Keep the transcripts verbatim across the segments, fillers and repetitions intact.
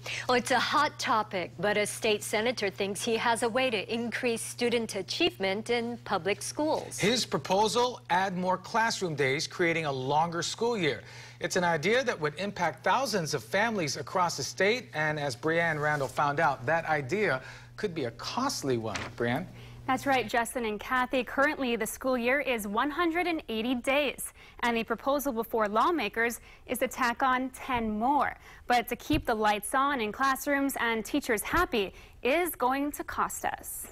Well, it's a hot topic, but a state senator thinks he has a way to increase student achievement in public schools. His proposal, add more classroom days, creating a longer school year. It's an idea that would impact thousands of families across the state, and as Brianne Randall found out, that idea could be a costly one. Brianne? That's right, Justin and Kathy. Currently, the school year is one hundred eighty days, and the proposal before lawmakers is to tack on ten more. But to keep the lights on in classrooms and teachers happy is going to cost us.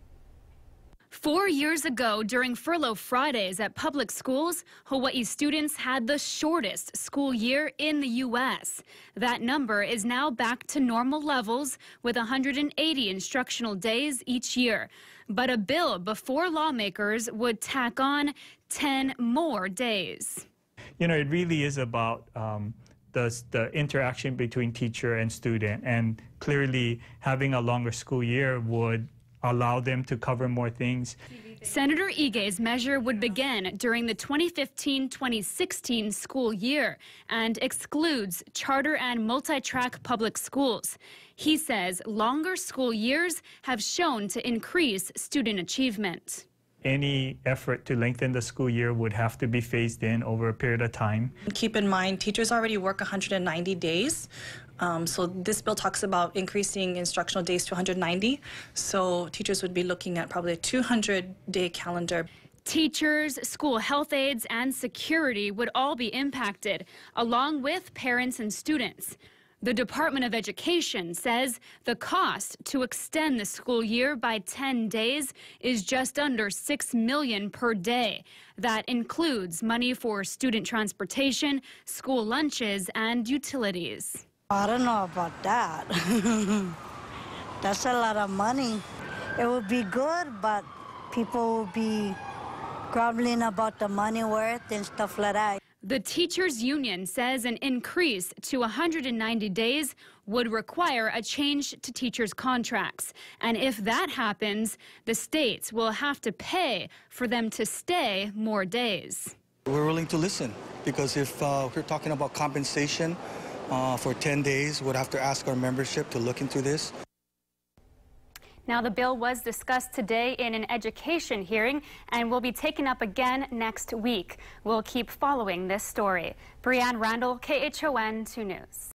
Four years ago, during Furlough Fridays at public schools, Hawaii students had the shortest school year in the U S That number is now back to normal levels with one hundred eighty instructional days each year. But a bill before lawmakers would tack on ten more days. You know, it really is about um, the, the interaction between teacher and student, and clearly having a longer school year would allow them to cover more things. Senator Ige's measure would begin during the twenty fifteen twenty sixteen school year and excludes charter and multi-track public schools. He says longer school years have shown to increase student achievement. Any effort to lengthen the school year would have to be phased in over a period of time. Keep in mind, teachers already work one hundred ninety days. Um, so this bill talks about increasing instructional days to one hundred ninety. So teachers would be looking at probably a two hundred day calendar. Teachers, school health aides, and security would all be impacted, along with parents and students. The Department of Education says the cost to extend the school year by ten days is just under six million dollars per day. That includes money for student transportation, school lunches, and utilities. I don't know about that. That's a lot of money. It would be good, but people will be grumbling about the money worth and stuff like that. The teachers union says an increase to one hundred ninety days would require a change to teachers' contracts. And if that happens, the states will have to pay for them to stay more days. We're willing to listen, because if uh, we're talking about compensation uh, for ten days, we'd have to ask our membership to look into this. Now, the bill was discussed today in an education hearing and will be taken up again next week. We'll keep following this story. Brianne Randall, K H O N two News.